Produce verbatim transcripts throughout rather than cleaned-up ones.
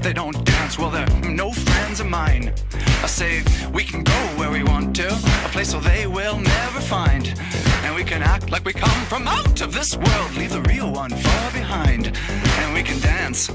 they don't dance, well, they're no friends of mine. I say we can go where we want to, a place where they will never find. And we can act like we come from out of this world, leave the real one far behind. And we can dance.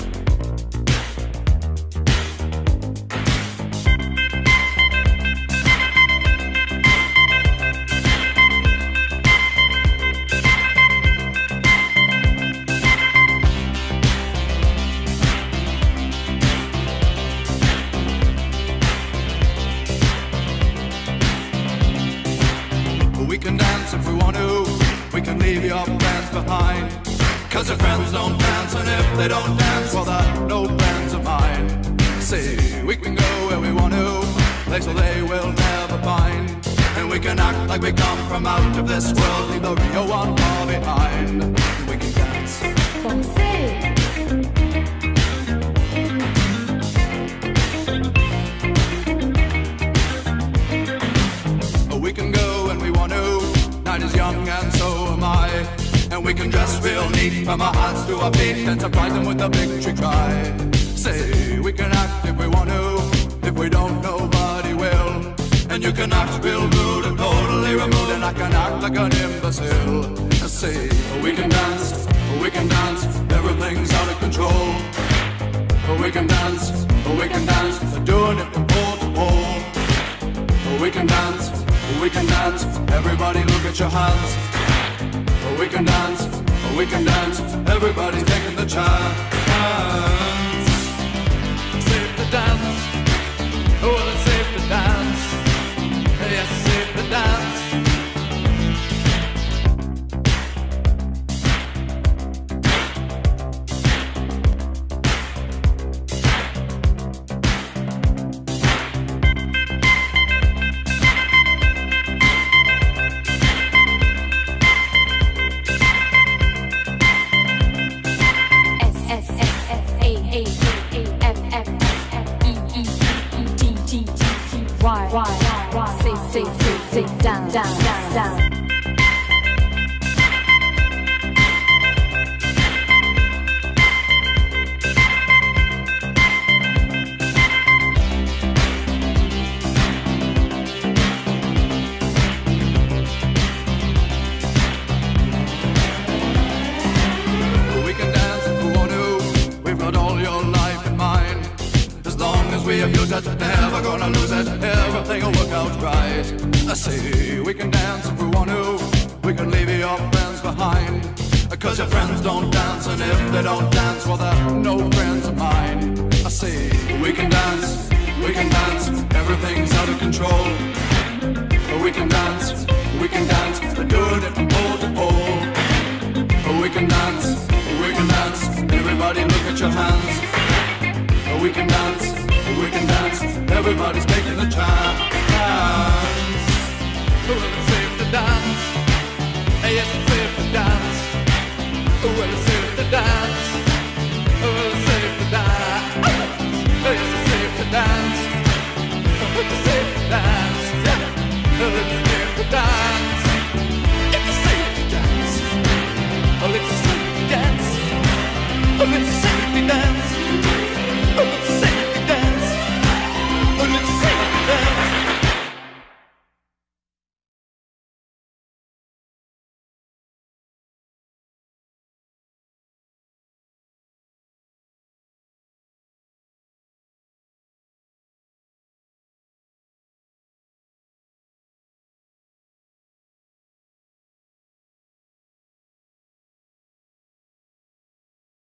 We can dance if we want to, we can leave your friends behind. Cause your friends don't dance, and if they don't dance, well they're no friends of mine. See, we can go where we want to, place where they will never find. And we can act like we come from out of this world, leave the real one far behind. And we can dance. From say. We can go when we want to, night is young and so am I. And we can dress real neat from our hearts to our feet and surprise them with a victory cry. Say, we can act if we want to, if we don't nobody will. And you can act real rude and totally removed, and I can act like an imbecile. Say, we can dance, we can dance, everything's out of control. We can dance, we can dance, doing it from pole to pole. We can dance, we can dance, everybody look at your hands. We can dance, we can dance, everybody's taking the chance. Safe to dance, well it's safe to dance. Yes, it's safe to dance. Why, why, why, say, say, say, say, down, down, down, down. We can dance if we want to, we've got all your life in mind. As long as we abuse it, never gonna lose it, everything will work out right. I say, we can dance if we want to, we can leave your friends behind. Cause your friends don't dance, and if they don't dance, well they're no friends of mine. I say, we can dance, we can dance, everything's out of control. We can dance, we can dance, doing it from pole to pole. We can dance, we can dance, everybody look at your hands. We can dance, we can dance, everybody's making